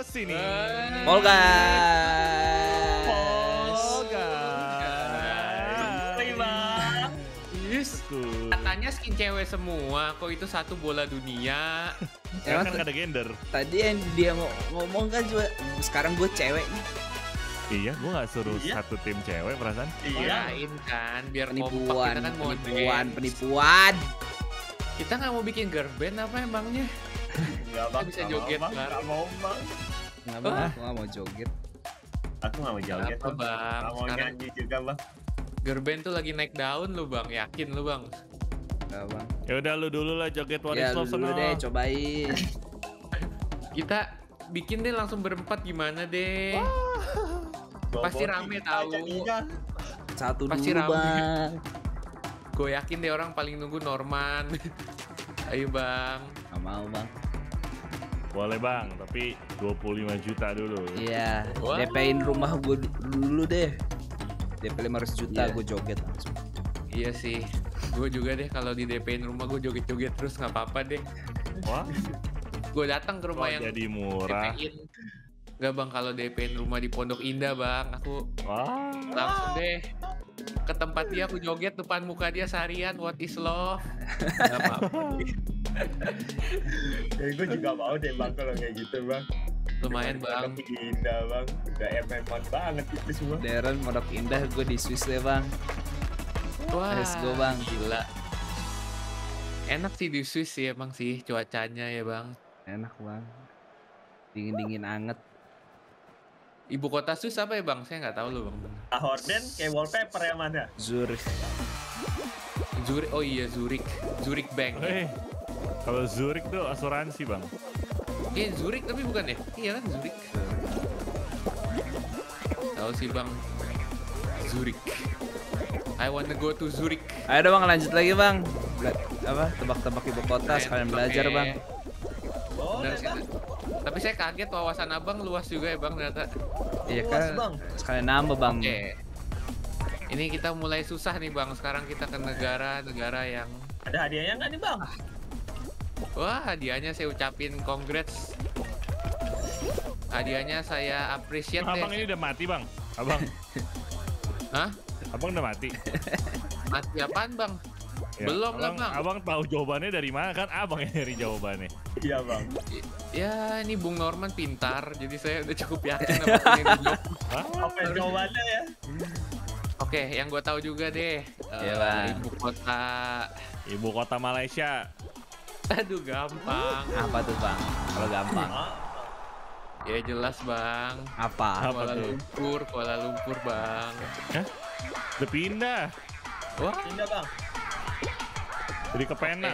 sini. Fall Fall Guys. Guys. Bang. Yes. Katanya skin cewek semua, kok itu satu bola dunia. Kan gak ada gender. Tadi yang dia ngomong kan juga sekarang gue cewek nih. Iya, gue gak suruh Iya. satu tim cewek perasaan. Iya. Kirain kan, biar Penipuan, kompak kita kan mau penipuan. Kita nggak mau bikin girl band apa emangnya? Enggak bang. bisa nggak joget, mau, Bang. Bang. Nggak mau bang. Nggak mau, aku nggak mau joget. Aku nggak mau joget. Apa, Bang? Nggak mau Sekarang- nyanyi juga bang. Girl band tuh lagi naik daun lu bang, yakin lu bang? Nggak bang. Ya udah lu dulu lah joget What Ya is lu Love dulu sono. deh, cobain. Kita bikin deh langsung berempat gimana deh? Pasti rame tahu. Satu Pasti dulu rame. bang. Gue yakin deh orang paling nunggu Norman. Ayo bang. Nggak mau bang. Boleh bang, tapi 25 juta dulu. Iya, Wah. DP-in rumah gue dulu deh. DP 500 juta Iya. gue joget langsung. Iya sih. Gue juga deh kalau di DP-in rumah gue joget-joget terus nggak apa-apa deh. Wah, Gue datang ke rumah kok yang jadi murah. DP-in. Enggak bang, kalau DP-in rumah di Pondok Indah bang, aku Wah, langsung deh ke tempat dia, aku joget depan muka dia seharian What is Love. Gak apa-apa. Ya gue juga mau deh bang kalau kayak gitu bang. Lumayan bang. Tapi indah bang. Udah MM-an banget itu semua. Darren Pondok Indah gue di Swiss deh bang. Wah, Let's go, Bang. Gila. Enak sih di Swiss sih emang sih cuacanya ya bang. Enak bang. Dingin-dingin anget. Ibu kota Swiss apa ya bang? Saya nggak tahu loh bang. Horden kayak wallpaper yang mana? Zurich. Zurich, oh iya Zurich, Zurich Bank. kalau Zurich tuh asuransi bang. Zurich tapi bukan ya? Iya kan Zurich. Tahu sih bang. Zurich. I wanna go to Zurich. Ayo dong bang, lanjut lagi bang. Tebak-tebak ibu kota sekalian Oke. belajar bang. Benar sih. Tapi saya kaget wawasan abang luas juga ya bang ternyata. Iya Luas, kan, Bang. sekalian nambah bang. Oke. Ini kita mulai susah nih bang. Sekarang kita ke negara-negara yang Ada hadiahnya nggak nih bang? wah hadiahnya saya ucapin congrats. Hadiahnya saya appreciate Abang deh. ini udah mati bang. Abang, Hah? abang udah mati. Mati apaan bang? Ya, Belum lah, abang, Bang. Abang tahu jawabannya dari mana kan? Abang yang nyari jawabannya. Iya bang. Ya ini Bung Norman pintar, jadi saya udah cukup yakin apa yang dijawab. Hah? Apa yang jawabannya ya? Oke, yang gue tahu juga deh. Iya, Bang. Ibu kota. Ibu kota Malaysia. Aduh gampang. Apa tuh bang? Kalau gampang. Ya jelas bang. Apa? Apa tuh? Kuala Lumpur bang. Hah? Udah pindah. Wah, Pindah bang. Jadi ke Penang.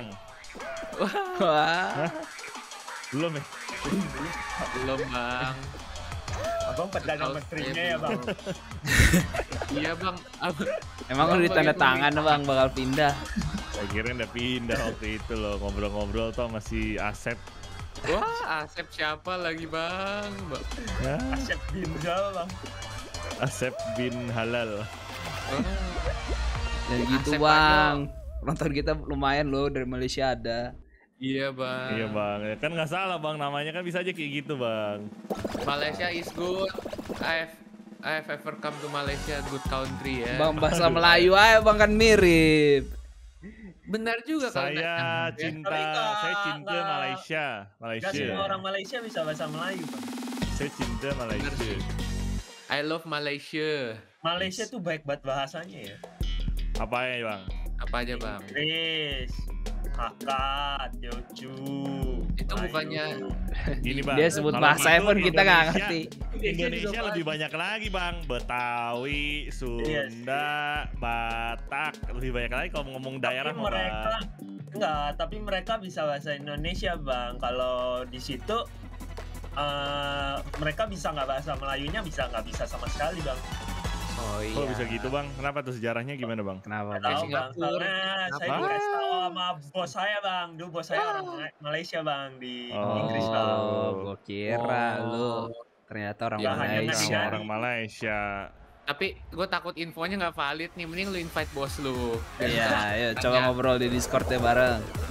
Wah. Belum ya? belum bang. Abang pedagang Tahu menterinya saya ya bang. Iya bang. Emang Bang, udah tanda bagi tangan pemilik- bang bakal pindah. Saya kira udah pindah waktu itu loh. Ngobrol-ngobrol tuh masih Asep. Wah, Asep siapa lagi bang? Ya, Asyik Binjal bang. Asep bin Halal. Wah, Dan gitu Asep bang. Penonton kita lumayan loh dari Malaysia ada. iya bang. Iya bang, ya kan nggak salah bang, namanya kan bisa aja kayak gitu bang. Malaysia is good. I've ever come to Malaysia, good country ya. Bang bahasa Melayu aja bang kan mirip. Benar juga kalau Saya nggak- cinta, Tapi nggak- saya cinta nggak- Malaysia, Gak Malaysia. semua orang Malaysia bisa bahasa Melayu bang. Saya cinta Benar Malaysia. sih. I love Malaysia. Malaysia tuh baik banget bahasanya ya. Apa ya bang? Apa aja bang? Inggris, Hakka, Teochew. Itu Melayu. bukannya Gini bang. Dia sebut kalau bahasanya gitu pun kita nggak Indonesia- ngerti. Indonesia lebih banyak lagi bang, Betawi, Sunda, Batak, lebih banyak lagi kalau ngomong daerah Tapi mah, mereka bang. enggak, tapi mereka bisa bahasa Indonesia bang. Kalau di situ mereka bisa nggak bahasa Melayunya nggak bisa sama sekali bang. oh iya. Kok bisa gitu bang? Kenapa tuh sejarahnya gimana bang? Kenapa Nggak bang? tahu bang, Singapura. soalnya saya Apa? dikasih tahu sama bos saya bang. Dulu bos saya orang Malaysia bang di Inggris bang. Oh, gua kira Oh. lu ternyata orang Ya, hanya Malaysia. ngasih Orang Malaysia. Tapi gue takut infonya nggak valid nih. Mending lu invite bos lu. Iya, ayo coba Tanya. ngobrol di Discord ya bareng.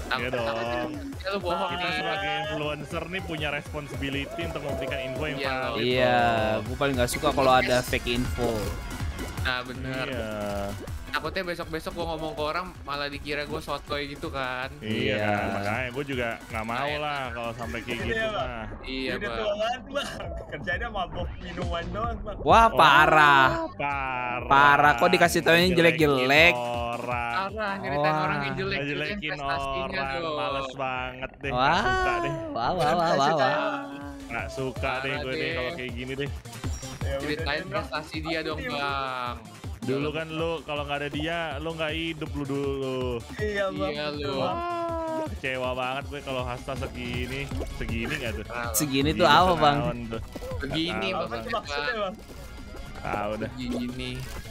Iya dong. Ya lu bohong Kita nih. sebagai influencer nih punya responsibility untuk memberikan info yang Iya, valid. Iya, dong. gue paling nggak suka kalau ada fake info. Nah bener. Iya. Takutnya besok-besok gua ngomong ke orang malah dikira gua sotoy gitu kan. Iya Iya. kan, makanya gue juga nggak mau Nah, lah kalau sampai kayak Iya, gitu Bang. mah. Iya Udah bang. tua banget bang. Kerjanya mabok minuman doang bang. Wah, parah. Parah. Parah, kok dikasih taunya yang Ngejelekin jelek-jelek? Orang. Parah nyeritain Wah. orang yang jelek Ngejelekin prestasinya orang. dong. Males banget deh. Nggak Wah, suka deh. wah, wah, wah, wah, wah. Nggak suka deh Parah gue deh deh. kalau kayak gini deh. Ya udah Ceritain deh, Bang. prestasi dia dong bang. Dulu kan lu kalau nggak ada dia lu nggak hidup lu dulu. Iya bang. Iya, betul, lu. Bang. Wah, kecewa banget gue kalau Hasta segini nggak tuh? Segini tuh apa, Bang? Setahun tuh. Begini Apa Apa bang. tuh maksudnya bang? Ah udah. Begini.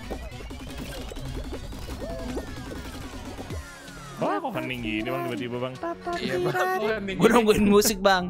Wah kok hening gini bang tiba-tiba bang. Iya bang. Gue nungguin musik, Bang.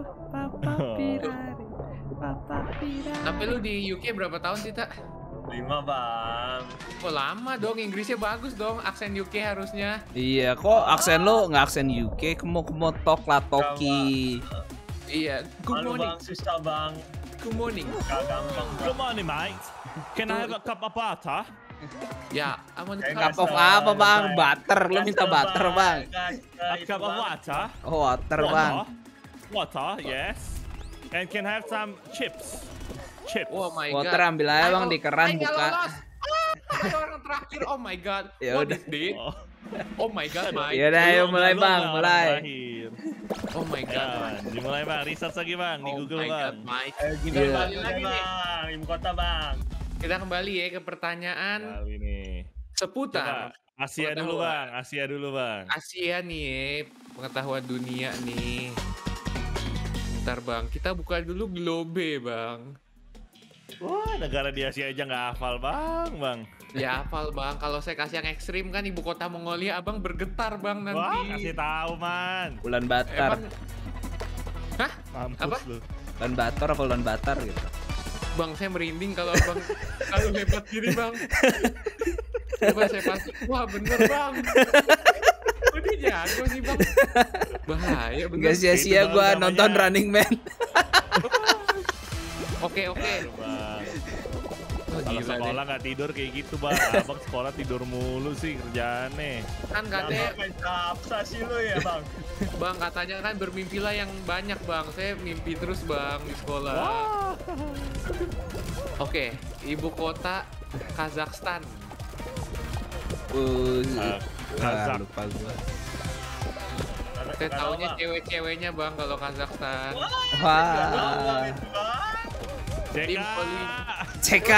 Tapi lu di UK berapa tahun sih tak? 5 bang. Oh lama dong, Inggrisnya bagus dong, aksen UK harusnya. Iya, kok aksen lo nggak aksen UK? Kemo tok lah toki. Iya, good Malu morning, bang, susah bang. good morning. Gak gampang bang. Good morning mate. Can I have a cup of butter? Ya, aman Kayak Cup of apa, Bang? Butter, lo minta butter, Bang. A cup of water? Oh, water, Bang. Water, yes. And can I have some chips? Chips. Oh my Water god. ambil aja, Bang, Ayo, di keran ayo, nggak buka. lolos. Ayo orang terakhir, oh my god. Ya What udah. is this? Oh. Oh my god, Mike. Ya udah, ayo Belum, mulai, belum Bang, lah orang mulai. terakhir. Oh my Ya, god. dimulai bang, research lagi bang di Oh Google my bang. god, Mike. Kita Iya. kembali Lagi lagi nih. bang. Ibu kota bang. Kita kembali ya ke pertanyaan Kali nih. seputar Coba Asia dulu bang, Asia dulu bang. Asia nih ya, pengetahuan dunia nih. Bentar bang, kita buka dulu Globe bang. Wah, negara di Asia aja nggak hafal bang. Ya hafal bang, kalau saya kasih yang ekstrim kan ibu kota Mongolia, abang bergetar bang nanti. Wah, kasih tahu man. Bulan Batar. Emang, hah? Mampus Apa? lu. Bulan Batar apa bulan Batar gitu. Bang saya merinding kalau abang kalau hebat gini bang. Coba saya pasti, wah bener bang. Oh dia jago sih bang. Bahaya bener. Gak sia-sia Itu gue namanya- nonton Running Man. Oke. Baru, bang. Oh, Kalau gila sekolah deh. nggak tidur kayak gitu bang. Abang sekolah tidur mulu sih kerjaannya. Kan katanya, Main capsa sih lu ya bang. bang katanya kan bermimpilah yang banyak bang. Saya mimpi terus bang di sekolah. Wah. Oke, ibu kota Kazakhstan. Kazak. Lupa gue. Saya taunya cewek-ceweknya bang kalau Kazakhstan. Wah. Tim CK. poli, CK.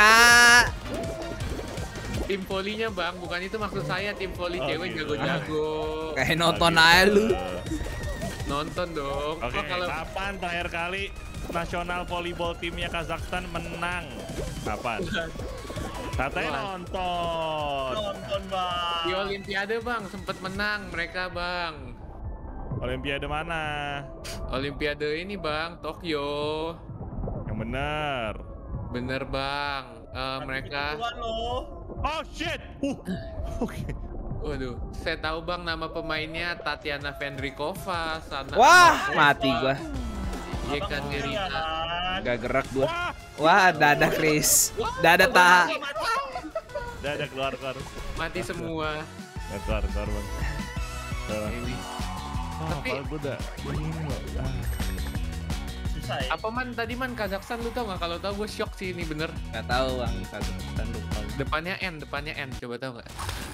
tim polinya bang, bukan itu maksud saya tim poli Oh, cewek gitu. jago-jago. Kayak nonton aja lu. Nonton dong. Oke, Oh, kalau kapan terakhir kali nasional volleyball timnya Kazakhstan menang? Kapan? Katanya Wah. nonton. Nonton bang. di Olimpiade bang sempet menang mereka bang. Olimpiade mana? Olimpiade ini bang, Tokyo. Yang bener. Bener bang. Mereka, Begituan lo. Oh shit. Oke. waduh, saya tahu bang nama pemainnya Tatiana Vendrikova. Sana Wah, mati gua. Iya Abang kan ngomong Ngerita. kan. Gak gerak gua. Wah. Wah, dada Chris. Dada tak. Udah ada keluar. Mati semua. Keluar bang. Ini. Tapi Tapi- gue udah ini loh. Susah ya. Apa man tadi man Kazakhstan lu tau nggak? Kalau tau gue shock sih ini bener. Gak tahu Bang, Kazakhstan lupa. Depannya N, coba tau nggak?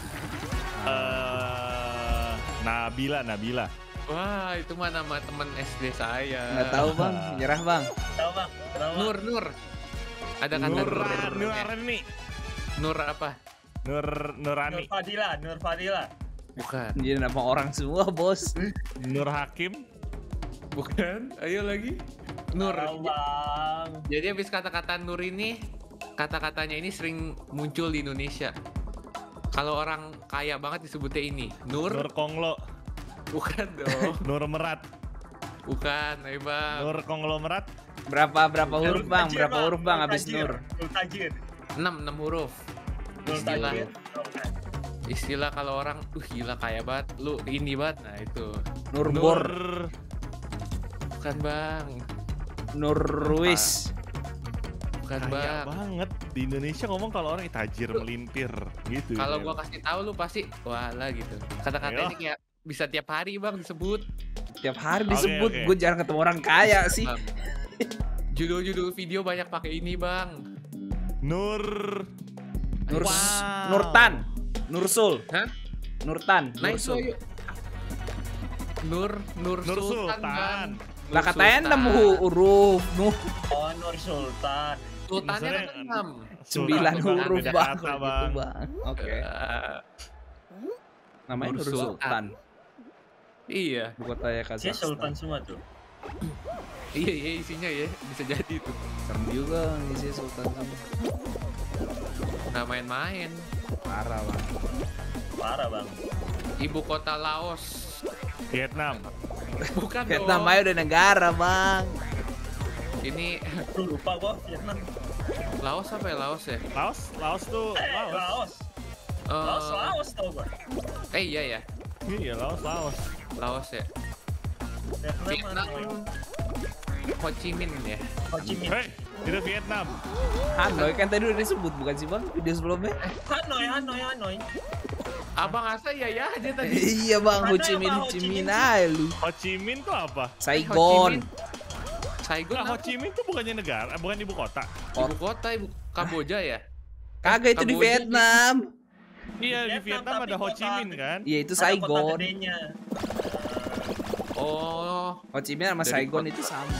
Nabila. Wah itu mah nama teman SD saya. Gak tahu Bang, nyerah Bang. Tahu bang. Tahu bang. Nur. Ada kata Nurani. Nur apa? Nurani. Nur Fadila. Bukan. Jadi nama orang semua, Bos. Nur Hakim. Bukan. Ayo lagi. Nur. Tahu bang. Jadi habis kata-kata Nur ini, kata-katanya ini sering muncul di Indonesia. Kalau orang kaya banget disebutnya ini. Nur Nur. Konglo. Bukan dong. Nur Merat. Bukan, ayo bang. Nur Konglomerat. Berapa huruf Bang? Tajir, Berapa huruf Bang habis Tajir. Nur? Nur Tajir. 6 huruf. Nur Istilah. Tajir. Istilah kalau orang, gila kaya banget, lu ini banget. Nah itu. Nurbor. Bukan bang. Nurwis. Bukan Kaya bang. banget di Indonesia ngomong kalau orang tajir melintir gitu. Kalau ya. gua kasih tahu lu pasti wah lah gitu. Kata-kata ini kayak bisa tiap hari bang disebut. Tiap hari Oke, disebut. oke. Gue jarang ketemu orang kaya sih. Bang. Judul-judul video banyak pakai ini bang. Nur Nur Wow. Nurtan. Nursul. Hah? Nurtan. Nah itu Nursul. ayo. Nur Sultan bang. Lah Nur katanya Sultan. 6 huruf. Oh, Nur Sultan. Sultannya Maksudnya, kan 6. 9 huruf beda bang. kata, Gitu, Bang. bang. Oke. Namanya Nur Nur Sultan. Iya. Buku kotanya Dia Sultan Kazakhstan. semua tuh. Iya isinya ya bisa jadi tuh. Serem juga bang isi Sultan sama. Nggak main-main. Parah bang. Parah bang. Ibu kota Laos. Vietnam. Bukan Vietnam dong. aja udah negara bang. Ini Lu lupa gua Vietnam. Laos apa ya Laos ya? Laos tuh Laos. Laos. Laos tau gua. Iya ya. Iya Laos. Laos ya. Vietnam. Vietnam. Ho Chi Minh ya. Ho Chi Minh. Hei, itu Vietnam. Hanoi kan tadi udah disebut bukan sih bang video sebelumnya? Hanoi. Abang Asa ya aja tadi. Iya bang, Ho Ada Chi apa, Minh, Ho Ho Chi Chi Minh Minh aja lu. Ho Chi Minh tuh apa? Saigon. Saigon Nah, Ho apa? Chi Minh tuh bukannya negara, bukan ibu kota. Ibu kota ibu Kamboja ya? Kagak itu di Kamboja Vietnam. Iya di Vietnam tapi ada Ho Chi kota- Minh kan. Iya itu Ada kota Saigon. gedenya. Oh, Ho Chi Minh sama Dari Saigon kota. itu sama.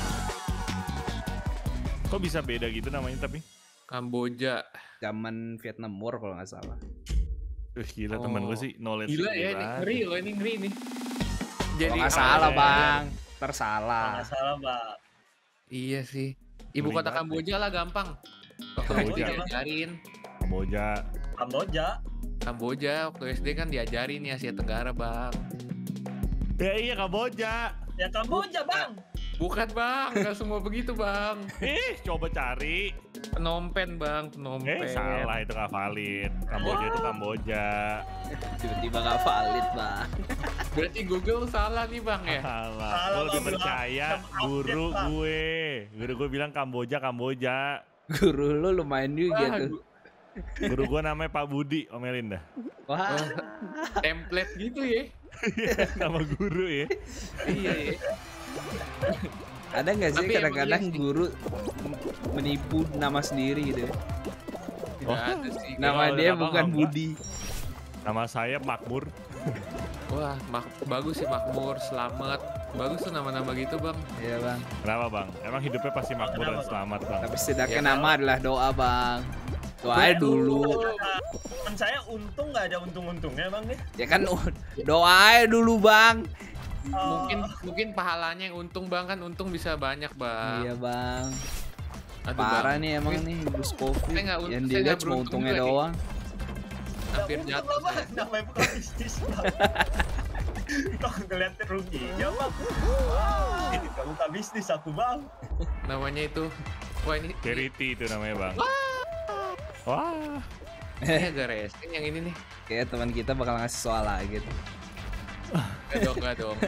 Kok bisa beda gitu namanya tapi? Kamboja. Zaman Vietnam War kalau nggak salah. Gila Oh. temen gue sih knowledge Gila ya ini ngeri loh ini ngeri nih. Jadi Kalau nggak salah ya. bang, Kalau tersalah. nggak salah bang. Iya sih. Ibu Ngeri kota banget Kamboja lah gampang. Waktu Kamboja. SD diajarin. Kamboja. Kamboja waktu SD kan diajarin nih Asia Tenggara bang. Ya iya Kamboja. Ya Kamboja bang. Bukan bang, nggak semua begitu bang. Coba cari. Phnom Penh bang, Phnom Penh. Salah itu gak valid. Kamboja itu Kamboja. Tiba-tiba nggak valid bang. Berarti Google salah nih bang ya? Salah. Salah, Gue lebih Bang. percaya Update, guru Bang. gue. Guru gue bilang Kamboja. Guru lu lumayan juga Ah, tuh. Guru gue namanya Pak Budi, omelin dah. Wah. template gitu ya? Nama guru ya. Iya ya. Ada nggak sih Tapi emang kadang-kadang iya sih. guru menipu nama sendiri gitu ya? Tidak ada sih. Nama Kalau dia ada bukan apa, Budi. Nama saya Makmur. Wah, bagus sih Makmur, Selamat. Bagus tuh nama-nama gitu bang. Iya bang. Kenapa bang? Emang hidupnya pasti makmur dan Kenapa? selamat bang. Tapi setidaknya Ya, nama adalah doa bang. Doain Betul. dulu. Temen saya untung nggak ada untung-untungnya bang deh. Ya kan doain dulu bang. Mungkin pahalanya yang untung bang kan untung bisa banyak bang. Iya bang. Aduh, Parah Bang. nih emang nih bus covid. Saya nggak- Yang saya dilihat nggak cuma beruntung untungnya juga, Ki. doang. Hampir Untung jatuh lah, saya. bang. Namanya bukan bisnis bang. Kok ngeliat ruginya bang. Ini gak buka bisnis aku bang. Namanya itu. Wah ini Charity itu namanya bang. Wah. ini agak racing yang ini nih. Kayak teman kita bakal ngasih soal lagi tuh. Enggak dong.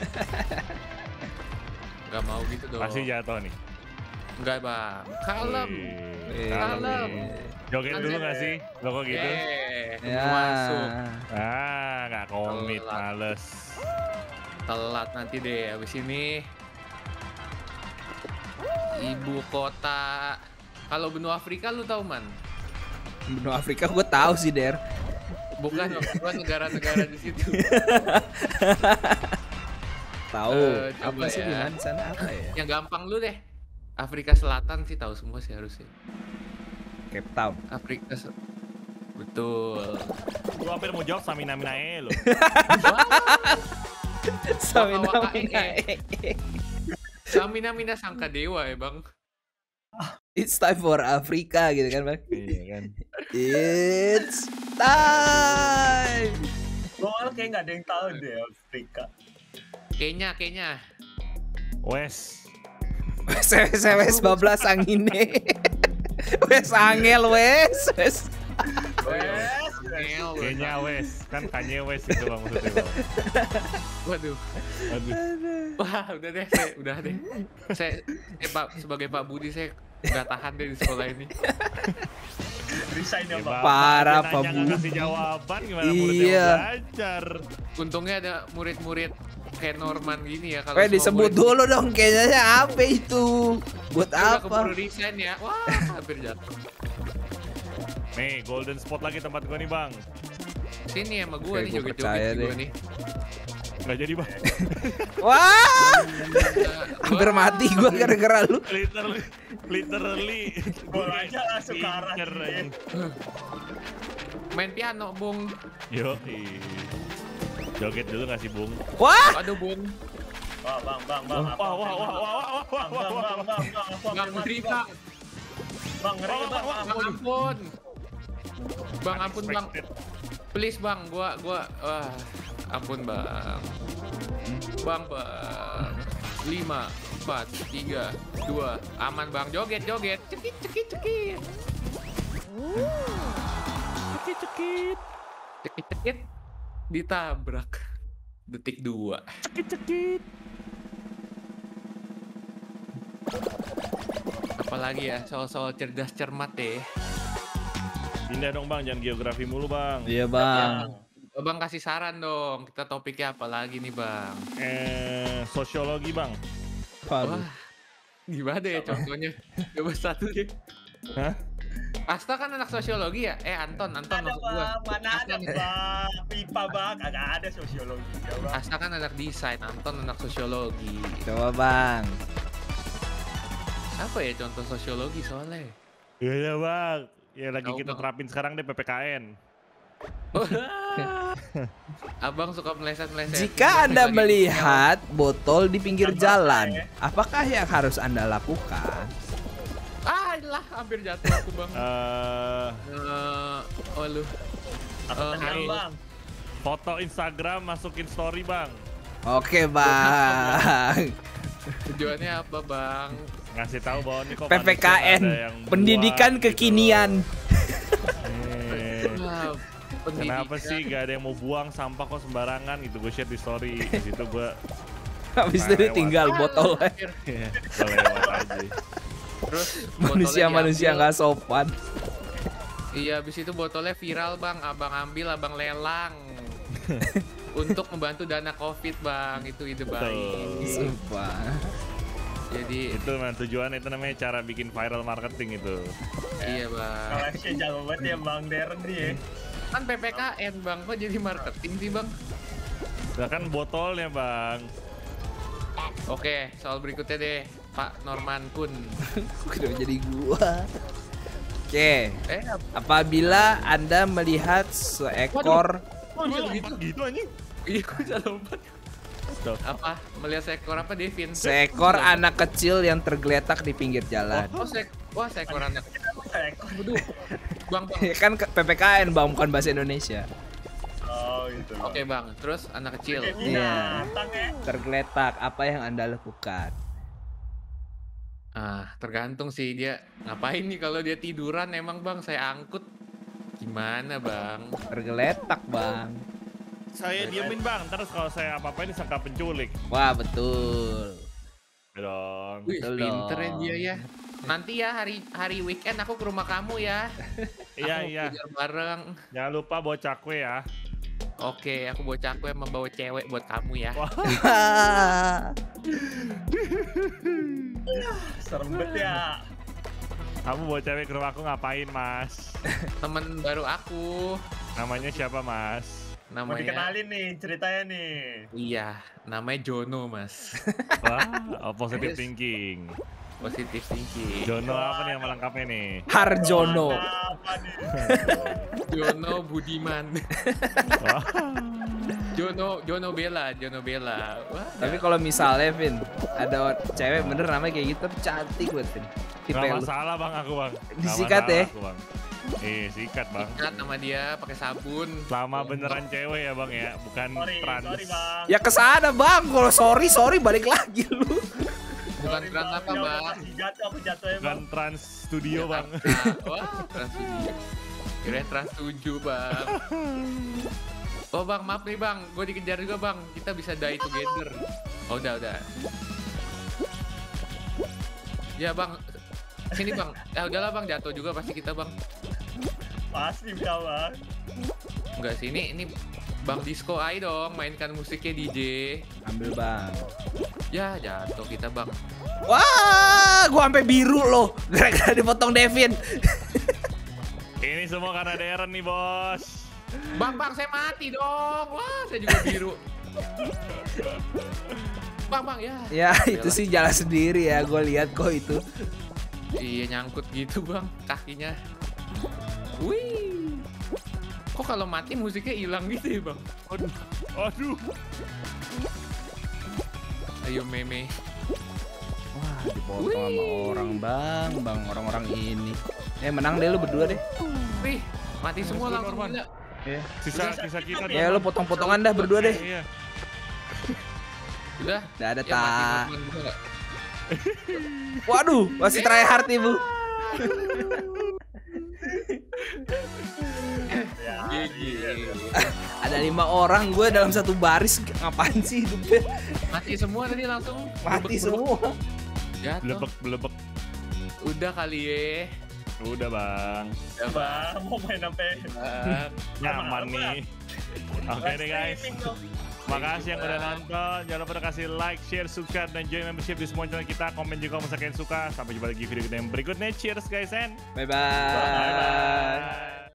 Enggak mau gitu dong. Pasti jatuh nih. Enggak bang. Kalem. Wih, Kalem. kalem. Joget dulu gak sih? Lo kok gitu? Ya. Masuk. Gak komit, Telat. males. Telat nanti deh abis ini. Ibu kota. Kalau benua Afrika lu tahu man? Benua Afrika gue tahu sih Der. Bukan, bukan negara-negara di situ. Tahu. Coba Apa sih ya. di mana di sana apa ya? Yang gampang lu deh. Afrika Selatan sih tahu semua sih harusnya. Cape Town. Betul. Gue hampir mau jawab Samina Minae lo. Samina Waka Mina. Samina Sangka Dewa ya bang. It's time for Africa gitu kan bang. Iya kan. It's time. Gua kayak nggak ada yang tahu deh Afrika. Kenya. Wes. Wes bablas angine. Wes angel wes. Wes. Ngel. Kayaknya West, kan Kanye West itu bang maksudnya bang. Waduh. Aduh. Wah, udah deh. Saya sebagai Pak Budi saya nggak tahan deh di sekolah ini. Resign ya, Ya, Bang. Parah, Nanya Pak nggak Budi. kasih jawaban gimana muridnya Iya. mau belajar. Untungnya ada murid-murid kayak Norman gini ya. Kalau Weh semua disebut murid- dulu dong kayaknya apa itu? Buat Udah apa? keburu resign ya. Wah, hampir jatuh. Nih golden spot lagi tempat gua nih bang. Sini sama gue Oke, nih gua percaya joget-joget gue deh. nih. Nggak jadi bang. Wah, Nah, hampir mati gua gara-gara lu. Literally. Bolanya langsung ke arah Pincer, dia. anjing. main piano, Bung. Yo, joget dulu nggak sih bung? Wah, Aduh, Bung. Wah, Bang. Wah wah wah wah wah wah wah. Bang. Aku Bang, ambil mati, ngeri, Bang. Bang. Bang, ngeri, Bang. Bang, ampun. Bang, ampun, Bang. Unexpected. Please, Bang. Gua wah, ampun, Bang. Bang. 5, 4, 3, 2. Aman, Bang. Joget. Cekit. Cekit. Ditabrak. Detik 2. Cekit. Apalagi ya, soal cerdas cermat deh. Pindah dong bang, jangan geografi mulu bang. iya bang. Bang kasih saran dong. Kita topiknya apa lagi nih, Bang? Sosiologi bang. Waduh. Wah, gimana ya contohnya? Coba satu deh. Hah? Asta kan anak sosiologi ya? Anton Ada, maksud gua. Bang. Mana ada, Bang. Pipa, Bang. Agak ada sosiologi ya, Bang. Asta kan anak desain, Anton anak sosiologi. Coba bang. Apa ya contoh sosiologi soalnya? Iya bang. Ya lagi Tahu, kita Bang. terapin sekarang deh PPKN. Abang suka meleset-meleset. Jika Anda Lagi- melihat botol di pinggir Gambar jalan, saya. apakah yang harus Anda lakukan? lah, hampir jatuh aku, Bang. Oh lu. Aku tenang, Hai. Bang. Foto Instagram masukin story bang. Oke bang. Tujuannya apa, Bang? Ngasih tahu bahwa nih kok PPKN, manusia ada yang pendidikan buang, gitu. kekinian. Wah, Kenapa pendidikan. sih gak ada yang mau buang sampah kok sembarangan gitu, gue share di story di situ gue Habis itu dia tinggal botol. Hampir. lewat aja. Terus botolnya Manusia-manusia diambil. nggak sopan. Iya, habis itu botolnya viral, Bang. Abang ambil, abang lelang. Untuk membantu dana Covid, Bang. Itu ide baik. Sumpah. Jadi, Itu man, tujuan itu namanya cara bikin viral marketing itu. iya, Bang. Collection jago banget ya, Bang Deren nih ya. Kan PPKN, Bang. Kok jadi marketing sih, Bang? Nah kan botolnya bang. Oke, soal berikutnya deh. Pak Norman Kun. Udah jadi gua. Oke. Apa? Apabila Anda melihat seekor Oh gue lompat gitu anjing. Iya, gue bisa lompat. Tuh. Apa? Melihat seekor apa, Devin? seekor anak kecil yang tergeletak di pinggir jalan. Wah, seekor anak. Ekor. Waduh. Bang. Ya kan PPKN bang, bukan bahasa Indonesia. Oh, gitu. Bang. Oke, Bang. Terus anak kecil. Kayak Iya. binatang ya. Tergeletak, apa yang Anda lakukan? Tergantung sih dia ngapain nih. Kalau dia tiduran emang, Bang, saya angkut. Gimana, Bang? Tergeletak bang. Saya diemin bang. Terus kalau saya apa-apain disangka penculik. Wah betul. Ya dong. Wih, Betul pinter ya dong. dia ya. Nanti ya hari weekend aku ke rumah kamu ya. Iya Aku iya. belajar bareng. Jangan lupa bawa cakwe ya. Oke, aku bawa cakwe membawa cewek buat kamu ya. Wah. Serem banget ya. Kamu bawa cewek ke rumah aku ngapain mas? Temen baru aku. Namanya siapa mas? Mau Namanya dikenalin nih ceritanya nih. Iya, namanya Jono, Mas. Wah, positive thinking. Positif thinking. Jono apa nih yang lengkapnya nih? Harjono. Apa nih? Jono Budiman. Wah. Jono Bella. Wah, Tapi kalau misalnya Vin, ada cewek bener namanya kayak gitu, tapi cantik banget Vin. Tipe Nggak lu. masalah bang aku bang. Nggak Disikat masalah ya? aku, bang. Sikat bang. ikat sama dia pakai sabun. Selama beneran cewek ya bang ya, bukan trans. Sorry bang. Ya kesana bang, kalau sorry balik lagi lu. Bukan Sorry, trans apa, Ya udah, Bang? masih jatuh, aku jatuh ya Bukan bang. trans studio bang. Wah, trans video. Kirain trans 7 bang. Oh bang, maaf nih bang, gue dikejar juga bang. Kita bisa die together. Oh udah. Ya bang, sini bang. Ya udahlah bang, jatuh juga pasti kita bang. Pasti kawan. Enggak sih, ini Bang Disco ayo dong, mainkan musiknya DJ. Ambil bang. Ya jatuh kita bang. Wah, gua sampai biru loh, gara-gara dipotong Devin. Ini semua karena Darren nih bos. Bang, saya mati dong. Wah, saya juga biru. Bang, ya. Ya itu sih jalan sendiri ya, gue lihat kok itu. Iya nyangkut gitu bang, kakinya. Wih. Kok kalau mati musiknya hilang gitu ya bang? Aduh. Ayo meme. Wah, dipotong sama orang orang-orang ini. Menang deh lu berdua deh. Wih, mati semua langsung gila. Sisa kita. Ya lu potong-potongan dah berdua deh. Iya. Udah. Udah ada Ya, mati tak. Norman juga nggak? Waduh, masih try hard ibu. Ada 5 orang, gue dalam satu baris. Ngapain sih hidupnya? Mati semua tadi langsung. Mati semua. Jatuh. Belebek. Udah kali ya. Udah bang. Udah bang. Bang, mau main apa? Nyaman nih. Oke deh guys. Makasih yang udah nonton. Jangan lupa kasih like, share, subscribe, dan join membership di semua channel kita. Komen juga kalau misalkan suka. Sampai jumpa lagi video kita yang berikutnya. Cheers guys and Bye-bye. bye.